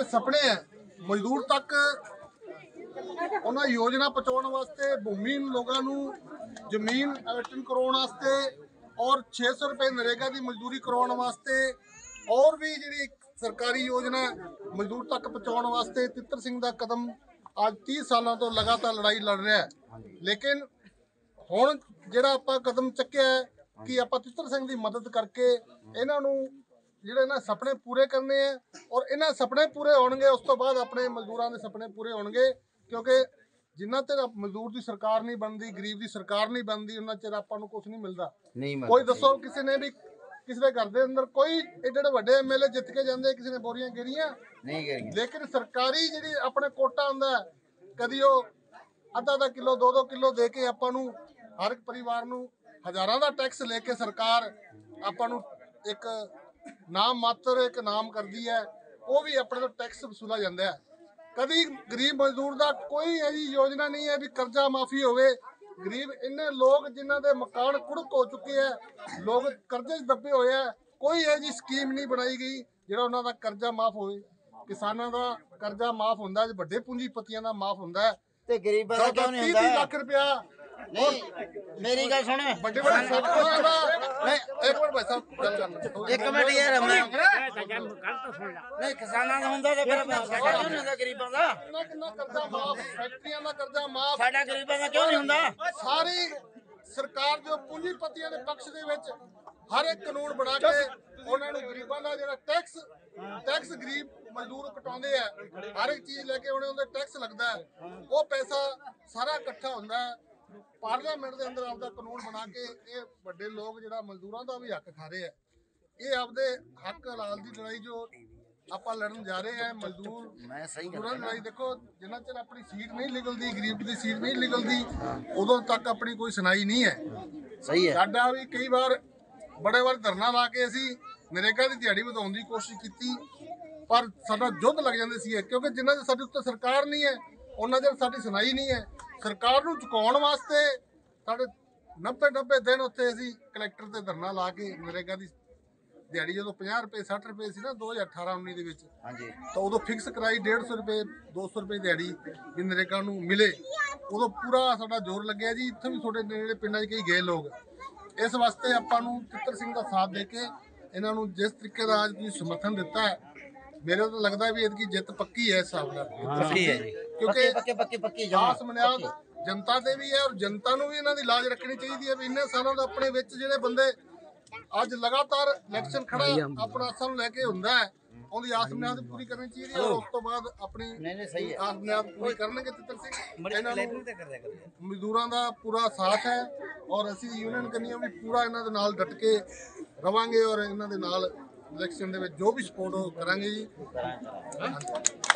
ਜਿਹੜੇ ਸੁਪਨੇ ਹੈ ਮਜ਼ਦੂਰ ਤੱਕ ਉਹਨਾਂ योजना पहुँचाने वास्ते भूमिहीन लोगों को जमीन आवंटन करवाने वास्ते और 600 रुपए नरेगा की मजदूरी करवाने वास्ते और भी जी सरकारी योजना मजदूर तक पहुँचाने वास्ते तितर सिंह का कदम आज 30 सालों तो लगातार लड़ाई लड़ रहा है। लेकिन हुण जिहड़ा आपां कदम चुक्या है कि आपां तितर सिंह की मदद करके इन्हां नूं जिहड़े इन्हां सपने पूरे करने हैं और इन्हां सपने पूरे होणगे उस तो बाद अपने मजदूरां दे सपने पूरे होणगे, क्योंकि जिन्ना चਿਰ मजदूर की सरकार नहीं बनती, गरीब की सरकार नहीं बनती, उन्ना चिर आपां नूं कुछ नहीं मिलता। कोई दसो किसी ने भी किसी के घर के अंदर कोई एडे वड्डे MLA जित के जाते किसी ने बोरियां गिरियां नहीं गिरियां, लेकिन सरकारी जी अपने कोटा आंदा कदी वो आधा किलो 2 किलो दे के आपां नूं हर एक परिवार नूं हज़ारां दा टैक्स लेके सरकार आपां नूं एक नाम मात्र एक नाम करती है, वो भी अपने तो टैक्स वसूला जाता है। कभी गरीब मजदूर का कोई ऐसी योजना नहीं है भी कर्जा माफी होवे। गरीब इन्ने लोग जिन्हां दे मकान कुड़क हो चुके हैं, लोग कर्जे दबे हुए हैं, कोई ऐसी स्कीम नहीं बनाई गई जिहड़ा उन्हां दा कर्जा माफ होवे। किसानां दा कर्जा माफ हुंदा है, वड्डे पूंजीपतियां दा माफ हुंदा है ते गरीबां दा क्यों नहीं हुंदा? 30 लाख रुपया नहीं मेरी गल सुन बड़े बड़े फैक्टरियां दा नहीं एक मिनट भाई साहब गल करना एक मिनट यार नहीं किसानां दा हुंदा ते फिर साडा क्यों नहीं हुंदा गरीबां दा? कितना कर्जा माफ फैक्टरियां दा कर्जा माफ साडा गरीबां दा क्यों नहीं हुंदा? सारी सरकार जो पूंजीपतियां दे पक्ष दे विच हर एक कानून बना के उन्हां नूं गरीबां दा जिहड़ा टैक्स गरीब मजदूर कटाउंदे है, हर एक चीज़ लेके उन्हें टैक्स लगता है, वो पैसा सारा इकट्ठा होंदा है। पार्लियामेंट के अंदर आपका कानून बना के ये बड़े लोग जो मजदूरों का भी हक खा रहे हैं, ये आपदे हक हलाल की लड़ाई जो आप लड़न जा रहे हैं मजदूरों की लड़ाई। देखो जिन्ना चिर अपनी सीट नहीं निकलती, गरीब की सीट नहीं निकलती, उदों तक अपनी कोई सुनाई नहीं है। सही है साडा भी कई बार बड़े बार धरना ला के असी नरेगा की दिहाड़ी वधाउण की कोशिश की, पर साडा युद्ध लग जाते सी, क्योंकि जिन्ना चਿਰ साडे उत्ते सरकार नहीं है उन्ना चਿਰ साडी सुनाई नहीं है। सरकार नूं चुकाउण वास्ते साडे 90 दिन उत्ते असीं कलैक्टर ते धरना ला के नरेगा की दिहाड़ी जो 50 रुपए 60 रुपए सी ना 2018-19 दे विच तो उदों फिक्स कराई 150 रुपए 200 रुपए दिहाड़ी भी नरेगा नूं मिले, उदों पूरा साडा जोर लग्गिया जी। इत्थे भी थोड़े नेड़े पिंडां 'च कई गए लोग, इस वास्ते आपां नूं तितर सिंह दा साथ दे के इन्हां नूं जिस तरीके दा अज तुसीं समर्थन दिता है, मेरे तो लगता है भी इसकी जित पक्की है इस हिसाब नाल, क्योंकि आस मनियाद जनता से भी है और जनता नूं भी इन्हां दी लाज रखनी चाहिए है भी इन्ने सालों दा अपने विच जिहड़े बंदे अज लगातार इलैक्शन खड़ा अपना आसां नूं लैके हुंदा है, उहदी आस मनियाद पूरी करनी चाहिए और उस तो बाद अपनी आस मनियाद पूरी करनगे तितर सिंह। इन्हां नूं मजदूरां दा पूरा साथ है और असीं यूनियन करनी भी पूरा इन्हां दे नाल डट के रवांगे और इन्हां दे नाल इलैक्शन दे विच जो भी सपोर्ट करांगे जी।